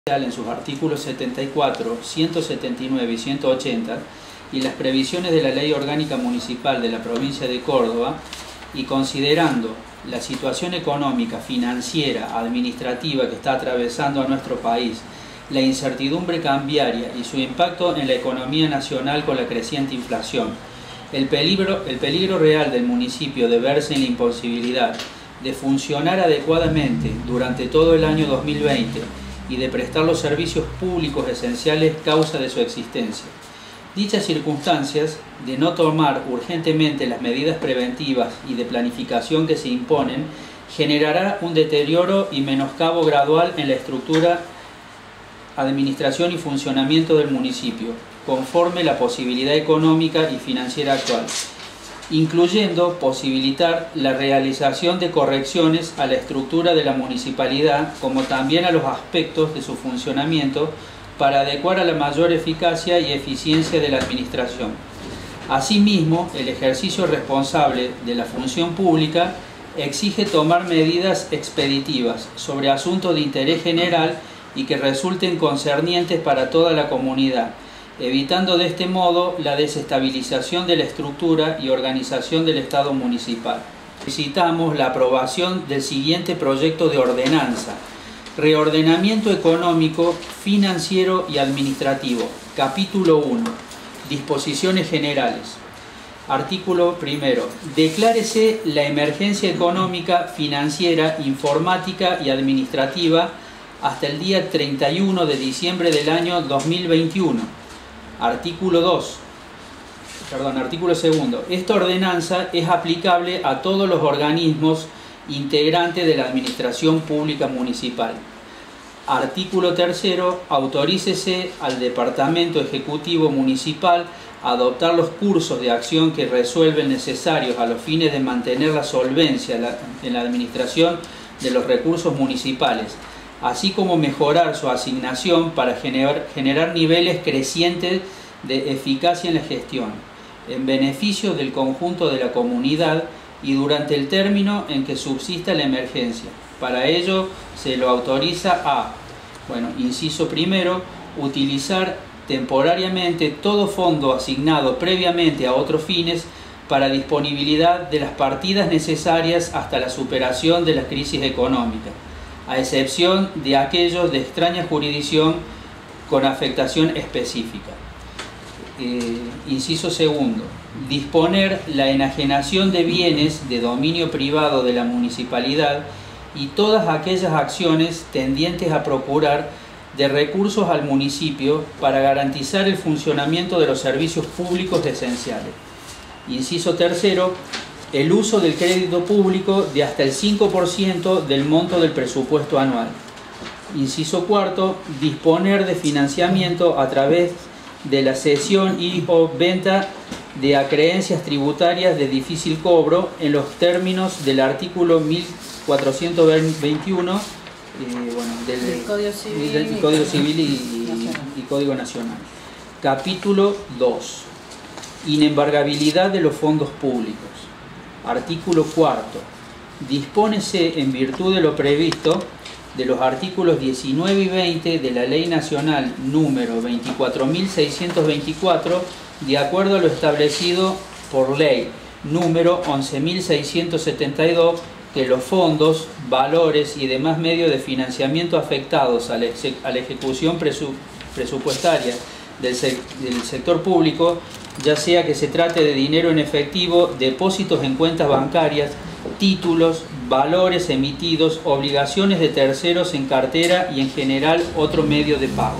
en sus artículos 74, 179 y 180 y las previsiones de la Ley Orgánica Municipal de la provincia de Córdoba, y considerando la situación económica, financiera, administrativa que está atravesando a nuestro país, la incertidumbre cambiaria y su impacto en la economía nacional con la creciente inflación, el peligro real del municipio de verse en la imposibilidad de funcionar adecuadamente durante todo el año 2020 y de prestar los servicios públicos esenciales causa de su existencia. Dichas circunstancias, de no tomar urgentemente las medidas preventivas y de planificación que se imponen, generará un deterioro y menoscabo gradual en la estructura, administración y funcionamiento del municipio, conforme la posibilidad económica y financiera actual, incluyendo posibilitar la realización de correcciones a la estructura de la municipalidad, como también a los aspectos de su funcionamiento, para adecuar a la mayor eficacia y eficiencia de la administración. Asimismo, el ejercicio responsable de la función pública exige tomar medidas expeditivas sobre asuntos de interés general y que resulten concernientes para toda la comunidad, evitando de este modo la desestabilización de la estructura y organización del Estado municipal. Solicitamos la aprobación del siguiente proyecto de ordenanza: Reordenamiento económico, financiero y administrativo. Capítulo 1. Disposiciones generales. Artículo 1. Declárese la emergencia económica, financiera, informática y administrativa hasta el día 31 de diciembre del año 2021. Artículo 2. Artículo 2. Esta ordenanza es aplicable a todos los organismos integrantes de la Administración Pública Municipal. Artículo 3. Autorícese al Departamento Ejecutivo Municipal a adoptar los cursos de acción que resuelven necesarios a los fines de mantener la solvencia en la administración de los recursos municipales, así como mejorar su asignación para generar niveles crecientes de eficacia en la gestión, en beneficio del conjunto de la comunidad y durante el término en que subsista la emergencia. Para ello se lo autoriza a, inciso 1, utilizar temporariamente todo fondo asignado previamente a otros fines para disponibilidad de las partidas necesarias hasta la superación de la crisis económica, a excepción de aquellos de extraña jurisdicción con afectación específica. Inciso 2. Disponer la enajenación de bienes de dominio privado de la municipalidad y todas aquellas acciones tendientes a procurar de recursos al municipio para garantizar el funcionamiento de los servicios públicos esenciales. Inciso 3. El uso del crédito público de hasta el 5% del monto del presupuesto anual. Inciso 4. Disponer de financiamiento a través de la cesión y o venta de acreencias tributarias de difícil cobro en los términos del artículo 1421 del Código Civil y Código Nacional. Capítulo 2. Inembargabilidad de los fondos públicos. Artículo 4. Dispónese, en virtud de lo previsto de los artículos 19 y 20 de la Ley Nacional número 24.624, de acuerdo a lo establecido por Ley número 11.672, que los fondos, valores y demás medios de financiamiento afectados a la ejecución presupuestaria del sector público, ya sea que se trate de dinero en efectivo, depósitos en cuentas bancarias, títulos, valores emitidos, obligaciones de terceros en cartera y en general otro medio de pago,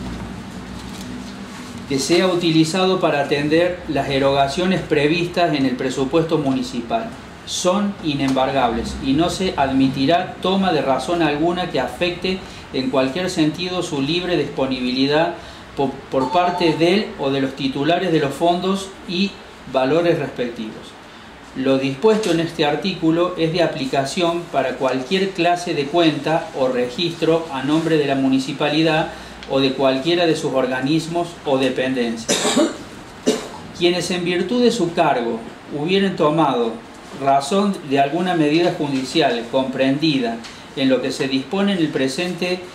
que sea utilizado para atender las erogaciones previstas en el presupuesto municipal, son inembargables y no se admitirá toma de razón alguna que afecte en cualquier sentido su libre disponibilidad por parte del o de los titulares de los fondos y valores respectivos. Lo dispuesto en este artículo es de aplicación para cualquier clase de cuenta o registro a nombre de la municipalidad o de cualquiera de sus organismos o dependencias. Quienes en virtud de su cargo hubieran tomado razón de alguna medida judicial comprendida en lo que se dispone en el presente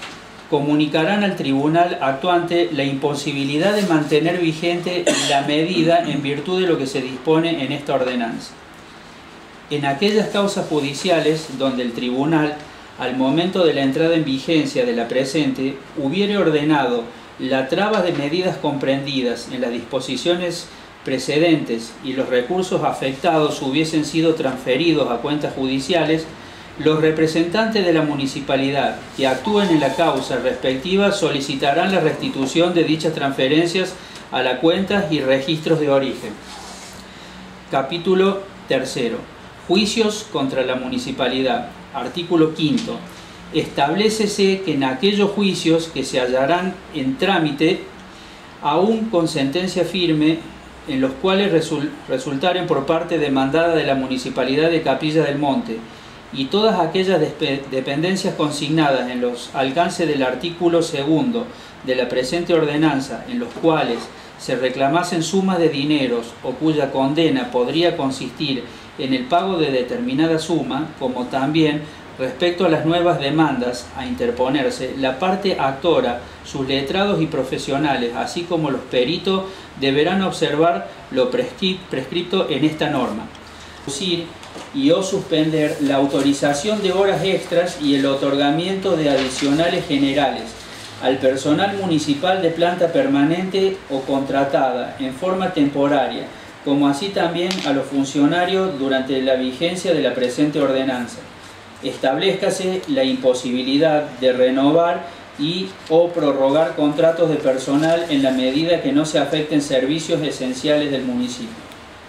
comunicarán al tribunal actuante la imposibilidad de mantener vigente la medida en virtud de lo que se dispone en esta ordenanza. En aquellas causas judiciales donde el tribunal, al momento de la entrada en vigencia de la presente, hubiere ordenado la traba de medidas comprendidas en las disposiciones precedentes y los recursos afectados hubiesen sido transferidos a cuentas judiciales, los representantes de la municipalidad que actúen en la causa respectiva solicitarán la restitución de dichas transferencias a las cuentas y registros de origen. Capítulo 3. Juicios contra la municipalidad. Artículo 5. Establécese que en aquellos juicios que se hallarán en trámite, aún con sentencia firme, en los cuales resultaren por parte demandada de la Municipalidad de Capilla del Monte, y todas aquellas dependencias consignadas en los alcances del artículo 2 de la presente ordenanza, en los cuales se reclamasen sumas de dineros o cuya condena podría consistir en el pago de determinada suma, como también respecto a las nuevas demandas a interponerse, la parte actora, sus letrados y profesionales, así como los peritos, deberán observar lo prescrito en esta norma. Y o suspender la autorización de horas extras y el otorgamiento de adicionales generales al personal municipal de planta permanente o contratada en forma temporaria, como así también a los funcionarios durante la vigencia de la presente ordenanza. Establezcase la imposibilidad de renovar y o prorrogar contratos de personal en la medida que no se afecten servicios esenciales del municipio.